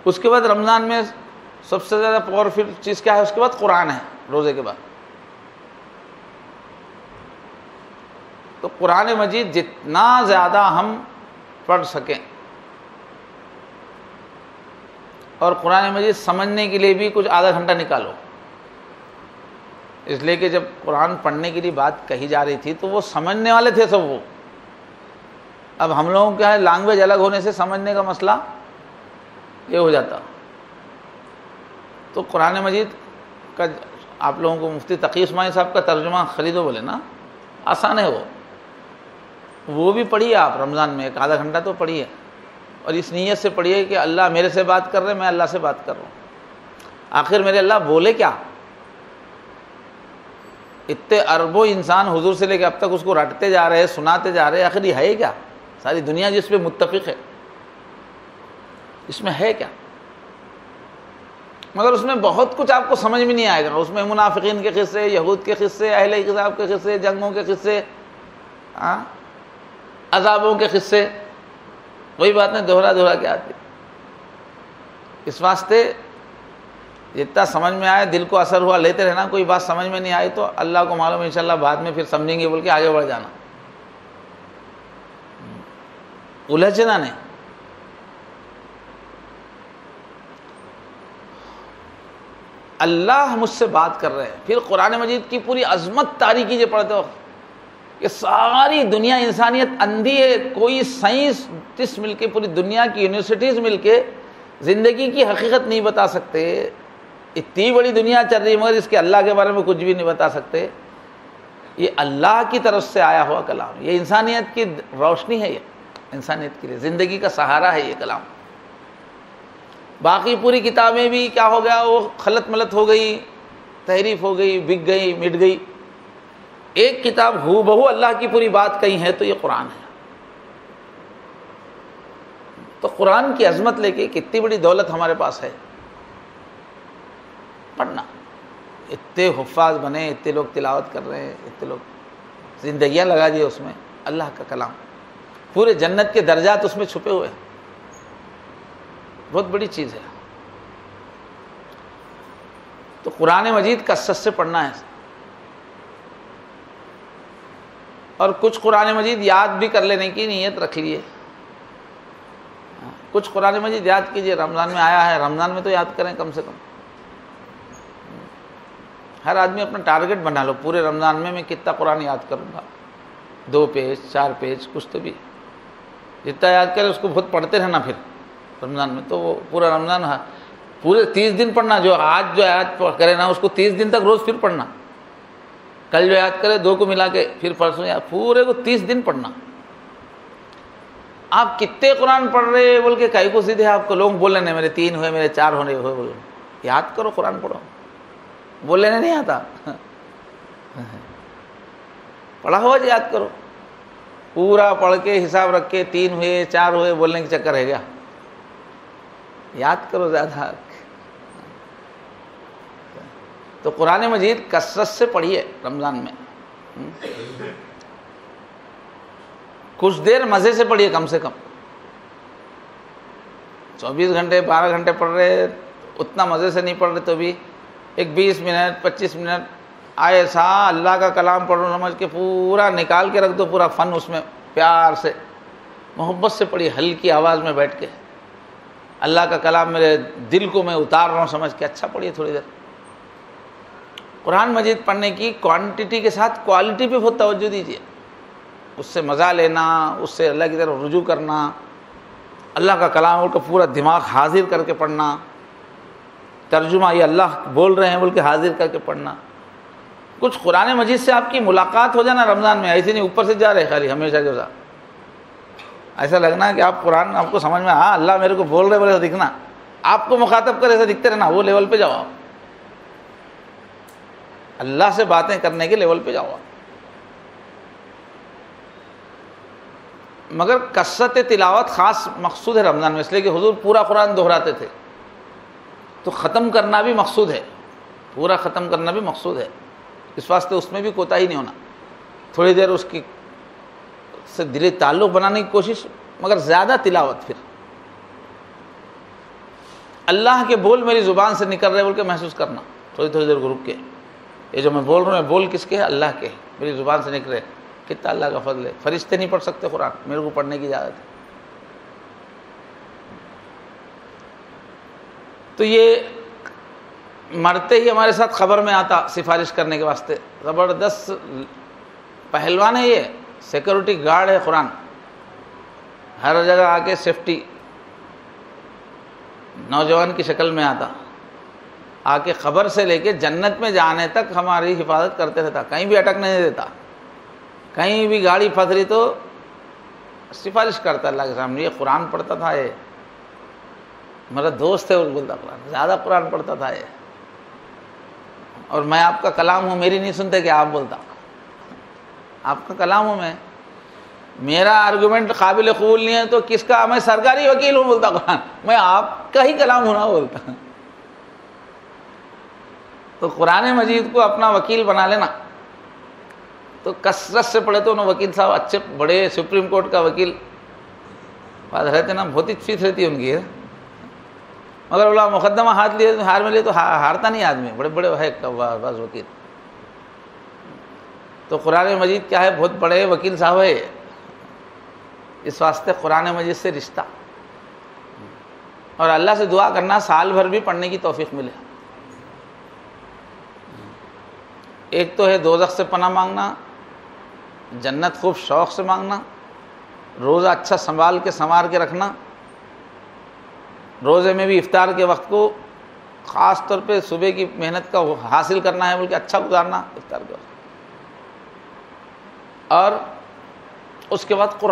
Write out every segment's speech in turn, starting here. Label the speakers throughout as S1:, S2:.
S1: اس کے بعد رمضان میں سب سے زیادہ پاورفل چیز کیا ہے؟ اس کے بعد قرآن ہے، روزے کے بعد. تو قرآن مجید جتنا زیادہ ہم پڑھ سکیں، اور قرآن مجید سمجھنے کے لیے بھی کچھ آدھا گھنٹہ نکالو. اس لیے کہ جب قرآن پڑھنے کے لیے بات کہی جا رہی تھی تو وہ سمجھنے والے تھے سب. وہ اب ہم لوگوں کا ہے لینگویج الگ ہونے سے سمجھنے کا مسئلہ یہ ہو جاتا. تو قرآن مجید کا آپ لوگوں کو مفتی تقی عثمانی صاحب کا ترجمہ خریدو بولے نا، آسان ہے وہ بھی پڑھیے آپ رمضان میں، ایک آدھا گھنٹہ تو پڑھیے، اور اس نیت سے پڑھیے کہ اللہ میرے سے بات کر رہے، میں اللہ سے بات کر رہا ہوں. آخر میرے اللہ بولے کیا؟ اتنے اربوں انسان حضور سے لے کے اب تک اس کو رٹتے جا رہے، سناتے جا رہے، آخر یہ ہے کیا؟ ساری دنیا جس پہ متفق ہے، اس میں ہے کیا؟ مگر اس میں بہت کچھ آپ کو سمجھ میں نہیں آئے گا. اس میں منافقین کے قصے، یہود کے قصے، اہل کتاب کے قصے، جنگوں کے قصے، عذابوں کے قصے، وہی بات نہیں دوہرا کے آتی. اس واسطے جتنا سمجھ میں آئے، دل کو اثر ہوا لیتے رہنا. کوئی بات سمجھ میں نہیں آئی تو اللہ کو معلوم ہے، انشاءاللہ بعد میں پھر سمجھیں گے بول کے آگے بڑھ جانا، الجھنا نہیں. اللہ مجھ سے بات کر رہے ہیں. پھر قرآن مجید کی پوری عظمت طاری کیجیے پڑھتے وقت کہ ساری دنیا انسانیت اندھی ہے. کوئی سائنسٹسٹ مل کے، پوری دنیا کی یونیورسٹیز مل کے زندگی کی حقیقت نہیں بتا سکتے. اتنی بڑی دنیا چل رہی ہے مگر اس کے اللہ کے بارے میں کچھ بھی نہیں بتا سکتے. یہ اللہ کی طرف سے آیا ہوا کلام، یہ انسانیت کی روشنی ہے، یہ انسانیت کے لیے زندگی کا سہارا ہے یہ کلام. باقی پوری کتابیں بھی کیا ہو گیا، وہ خلط ملط ہو گئی، تحریف ہو گئی، بک گئی، مٹ گئی. ایک کتاب ہو بہو اللہ کی پوری بات کہی ہے تو یہ قرآن ہے. تو قرآن کی عظمت لے کے کتنی بڑی دولت ہمارے پاس ہے. پڑھنا، اتنے حفاظ بنے، اتنے لوگ تلاوت کر رہے ہیں، اتنے لوگ زندگیاں لگا دیے اس میں. اللہ کا کلام، پورے جنت کے درجات اس میں چھپے ہوئے ہیں. بہت بڑی چیز ہے. تو قرآن مجید کثرت سے پڑھنا ہے. اور کچھ قرآن مجید یاد بھی کر لینے کی نیت رکھ لیے. کچھ قرآن مجید یاد کیجئے، رمضان میں آیا ہے، رمضان میں تو یاد کریں کم سے کم. ہر آدمی اپنا ٹارگٹ بنا لو، پورے رمضان میں کتنا قرآن یاد کروں گا. 2 پیج 4 پیج کچھ تو بھی جتنا یاد کرے اس کو بہت پڑھتے رہنا. پھر رمضان میں تو وہ پورا رمضان پورے 30 دن پڑھنا. جو آج جو یاد کرے نا اس کو 30 دن تک روز پھر پڑھنا. کل جو یاد کرے 2 کو ملا کے پھر پرسوں یاد، پورے کو 30 دن پڑھنا. آپ کتنے قرآن پڑھ رہے بول کے کئی کو سیدھے آپ کو لوگ بول لینے میرے 3 ہوئے، میرے 4 ہونے ہوئے. بولے یاد کرو، قرآن پڑھو. بول لینے نہیں آتا، پڑھا ہوا جو یاد کرو. پورا پڑھ کے حساب رکھ کے 3 ہوئے 4 ہوئے بولنے کی چکر ہے کیا؟ یاد کرو زیادہ. تو قرآن مجید کثرت سے پڑھیے رمضان میں. کچھ دیر مزے سے پڑھیے، کم سے کم 24 گھنٹے 12 گھنٹے پڑھ رہے اتنا مزے سے نہیں پڑھ رہے تو بھی ایک 20 منٹ 25 منٹ ایسا اللہ کا کلام پڑھو سمجھ کے پورا نکال کے رکھ دو. پورا فن اس میں پیار سے محبت سے پڑھی، ہلکی آواز میں بیٹھ کے اللہ کا کلام میرے دل کو میں اتار رہا ہوں سمجھ کے. اچھا پڑھیے تھوڑی دیر. قرآن مجید پڑھنے کی کوانٹٹی کے ساتھ کوالٹی پہ بہت توجہ دیجیے. اس سے مزہ لینا، اس سے اللہ کی طرف رجوع کرنا، اللہ کا کلام کا پورا دماغ حاضر کر کے پڑھنا. ترجمہ یہ اللہ بول رہے ہیں بول کے حاضر کر کے پڑھنا. کچھ قرآن مجید سے آپ کی ملاقات ہو جانا رمضان میں، ایسے نہیں اوپر سے جا رہے خالی ہمیشہ جو ایسا لگنا کہ آپ قرآن آپ کو سمجھ میں ہاں اللہ میرے کو بول رہے بولے دکھنا، آپ کو مخاطب کرے ایسا دکھتے رہنا. وہ لیول پہ جاؤ آپ، اللہ سے باتیں کرنے کے لیول پہ جاؤ آپ. مگر کثرت تلاوت خاص مقصود ہے رمضان میں، اس لیے کہ حضور پورا قرآن دہراتے تھے. تو ختم کرنا بھی مقصود ہے، پورا ختم کرنا بھی مقصود ہے. اس واسطے اس میں بھی کوتاہی نہیں ہونا. تھوڑی دیر اس کی سے دلی تعلق بنانے کی کوشش، مگر زیادہ تلاوت. پھر اللہ کے بول میری زبان سے نکل رہے بول کے محسوس کرنا، تھوڑی تھوڑی دیر کو رک کے، یہ جو میں بول رہا ہوں میں بول کس کے ہیں؟ اللہ کے، میری زبان سے نکل رہے، کتنا اللہ کا فضل ہے۔ فرشتے نہیں پڑھ سکتے قرآن، میرے کو پڑھنے کی اجازت ہے۔ تو یہ مرتے ہی ہمارے ساتھ خبر میں آتا سفارش کرنے کے واسطے، زبردست پہلوان ہے، یہ سیکورٹی گارڈ ہے قرآن، ہر جگہ آ کے سیفٹی نوجوان کی شکل میں آتا، آ کے خبر سے لے کے جنت میں جانے تک ہماری حفاظت کرتے رہتا، کہیں بھی اٹک نہیں دیتا، کہیں بھی گاڑی پھنس رہی تو سفارش کرتا اللہ کے سامنے، یہ قرآن پڑھتا تھا، یہ میرا دوست ہے، وہ بولتا قرآن زیادہ قرآن پڑھتا تھا یہ، اور میں آپ کا کلام ہوں، میری نہیں سنتے کہ آپ بولتا، آپ کا کلام ہوں، میرا آرگومنٹ قابل قبول نہیں ہے تو کس کا، میں سرکاری وکیل ہوں بولتا قرآن، میں آپ کا ہی کلام ہونا بولتا۔ تو قرآن مجید کو اپنا وکیل بنا لینا، تو کثرت سے پڑھے تو انہوں وکیل صاحب اچھے بڑے سپریم کورٹ کا وکیل بات رہتے نا، بہت ہی فیس رہتی ہے ان کی، مگر اللہ مقدمہ ہاتھ لیے ہار میں لیے تو ہارتا نہیں آدمی، بڑے بڑے ہے بعض وکیل۔ تو قرآن مجید کیا ہے، بہت بڑے وکیل صاحب ہے، اس واسطے قرآن مجید سے رشتہ، اور اللہ سے دعا کرنا سال بھر بھی پڑھنے کی توفیق ملے۔ ایک تو ہے دوزخ سے پناہ مانگنا، جنت خوب شوق سے مانگنا، روزہ اچھا سنبھال کے سنوار کے رکھنا، روزے میں بھی افطار کے وقت کو خاص طور پہ صبح کی محنت کا حاصل کرنا ہے بلکہ اچھا گزارنا افطار کے وقت، اور اس کے بعد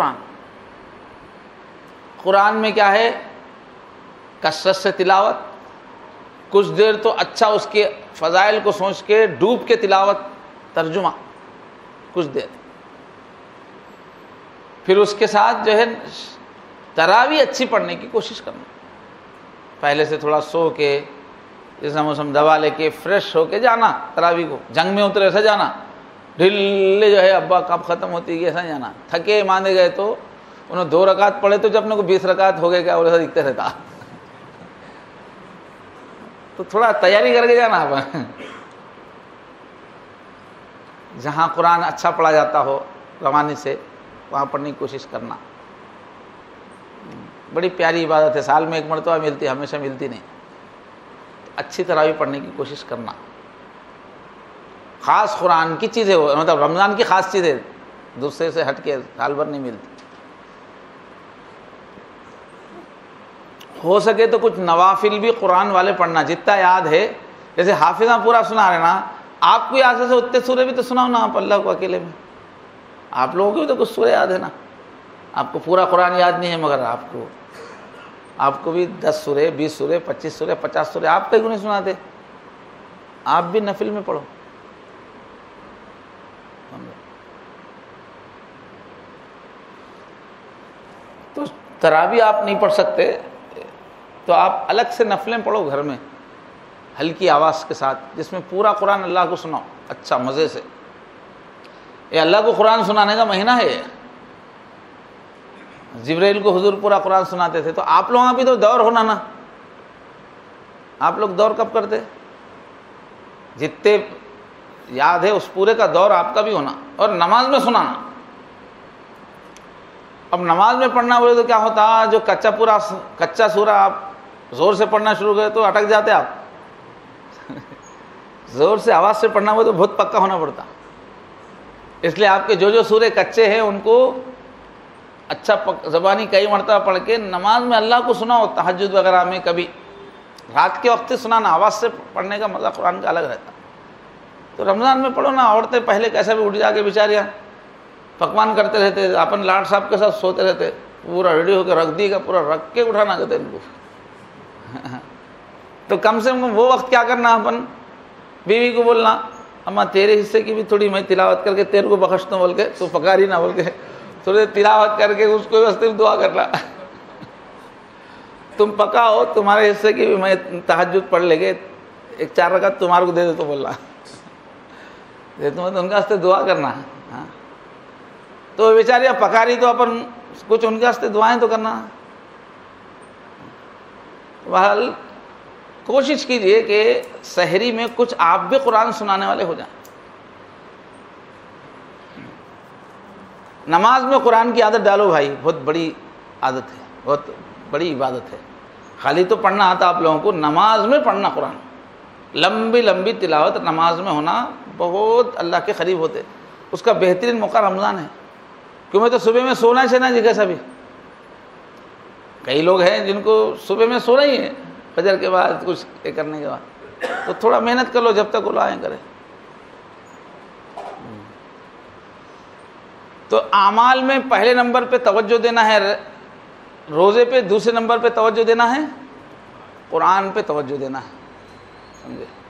S1: قرآن میں کیا ہے، کثرت سے تلاوت، کچھ دیر تو اچھا اس کے فضائل کو سوچ کے ڈوب کے تلاوت، ترجمہ کچھ دیر، پھر اس کے ساتھ جو ہے تراویح اچھی پڑھنے کی کوشش کرنا، پہلے سے تھوڑا سو کے جیسا موسم دوا لے کے فریش ہو کے جانا، تراویح کو جنگ میں اترے ایسا جانا، ڈھلے جو ہے ابا کب ختم ہوتی ہے ایسا جانا، تھکے ماندے گئے تو انہوں 2 رکعت پڑھے تو جب اپنے کو 20 رکعت ہو گئے کیا اور ایسا دکھتے رہتا، تو تھوڑا تیاری کر کے جانا آپ، جہاں قرآن اچھا پڑھا جاتا ہو روانی سے وہاں پڑھنے کی کوشش کرنا، بڑی پیاری عبادت ہے، سال میں 1 مرتبہ ملتی ہے، ہمیشہ ملتی نہیں، اچھی تراویح پڑھنے کی کوشش کرنا، خاص قرآن کی چیز ہے وہ، مطلب رمضان کی خاص چیز ہے، دوسرے سے ہٹ کے سال بھر نہیں ملتی۔ ہو سکے تو کچھ نوافل بھی قرآن والے پڑھنا، جتنا یاد ہے، جیسے حافظاں پورا سنا رہے نا، آپ کو یاد سے اتنے سورے بھی تو سناؤ نا آپ اللہ کو اکیلے میں، آپ لوگوں کو بھی تو کچھ سورے یاد ہے نا، آپ کو پورا قرآن یاد نہیں ہے مگر آپ کو بھی 10 سورے 20 سورے 25 سورے 50 سورے آپ کہیں نہیں سناتے، آپ بھی نفل میں پڑھو۔ تو تراویح آپ نہیں پڑھ سکتے تو آپ الگ سے نفلیں پڑھو گھر میں، ہلکی آواز کے ساتھ، جس میں پورا قرآن اللہ کو سناؤ اچھا مزے سے، یہ اللہ کو قرآن سنانے کا مہینہ ہے، جبرائیل کو حضور پورا قرآن سناتے تھے، تو آپ لوگوں بھی تو دور ہونا نا، آپ لوگ دور کب کرتے، جتنے یاد ہے اس پورے کا دور آپ کا بھی ہونا، اور نماز میں سنانا۔ اب نماز میں پڑھنا بولے تو کیا ہوتا، جو کچا سورہ آپ زور سے پڑھنا شروع کرے تو اٹک جاتے آپ، زور سے آواز سے پڑھنا بولے تو بہت پکا ہونا پڑتا، اس لیے آپ کے جو سورے کچے ہیں ان کو اچھا زبانی کئی مرتبہ پڑھ کے نماز میں اللہ کو سناؤ، تہجد وغیرہ میں کبھی رات کے وقت سنانا، آواز سے پڑھنے کا مزہ قرآن کا الگ رہتا۔ تو رمضان میں پڑھو نا، عورتیں پہلے کیسا بھی اٹھ جا کے بیچاریاں پکوان کرتے رہتے، اپن لاڈ صاحب کے ساتھ سوتے رہتے، پورا ریڈی ہو کے رکھ دی گا، پورا رکھ کے اٹھانا کہتے ان کو، تو کم سے کم وہ وقت کیا کرنا، اپن بیوی کو بولنا اماں تیرے حصے کی بھی تھوڑی میں تلاوت کر کے تیرے کو بخشتا ہوں بول کے، تو پکاری نہ بول کے تھوڑی تلاوت کر کے اس کو واسطے دعا کرنا، تم پکا ہو تمہارے حصے کی بھی میں تہجد پڑھ لے گے، 1-4 رکعت تمہارے کو دے دے تو بولنا، دے تو ان کا واسطے دعا کرنا، ہاں تو بیچاریاں پکاری تو اپن کچھ ان کے واسطے دعائیں تو کرنا۔ بہرحال کوشش کیجئے کہ سحری میں کچھ آپ بھی قرآن سنانے والے ہو جائیں. نماز میں قرآن کی عادت ڈالو بھائی، بہت بڑی عادت ہے، بہت بڑی عبادت ہے. خالی تو پڑھنا آتا آپ لوگوں کو، نماز میں پڑھنا قرآن، لمبی لمبی تلاوت نماز میں ہونا، بہت اللہ کے قریب ہوتے. اس کا بہترین موقع رمضان ہے. کیوں میں تو صبح میں سونا چاہنا جی کیسا بھی. کئی لوگ ہیں جن کو صبح میں سونا ہی ہے، فجر کے بعد کچھ کرنے کے بعد، تو تھوڑا محنت کر لو جب تک وہ آئیں کرے. تو اعمال میں پہلے نمبر پہ توجہ دینا ہے روزے پہ، دوسرے نمبر پہ توجہ دینا ہے قرآن پہ توجہ دینا ہے. سمجھے؟